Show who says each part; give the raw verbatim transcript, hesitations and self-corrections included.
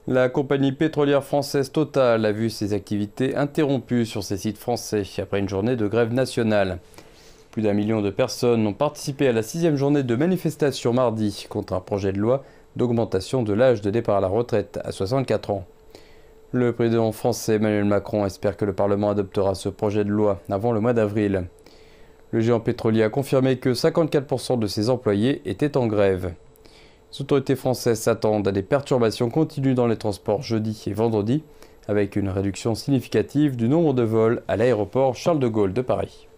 Speaker 1: La compagnie pétrolière française Total a vu ses activités interrompues sur ses sites français après une journée de grève nationale. Plus d'un million de personnes ont participé à la sixième journée de manifestation mardi contre un projet de loi d'augmentation de l'âge de départ à la retraite à soixante-quatre ans. Le président français Emmanuel Macron espère que le Parlement adoptera ce projet de loi avant le mois d'avril. Le géant pétrolier a confirmé que cinquante-quatre pour cent de ses employés étaient en grève. Les autorités françaises s'attendent à des perturbations continues dans les transports jeudi et vendredi, avec une réduction significative du nombre de vols à l'aéroport Charles de Gaulle de Paris.